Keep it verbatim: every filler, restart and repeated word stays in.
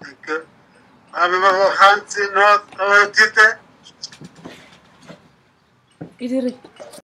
Thank you. Abi baba hansi not uh, tite. Idiri.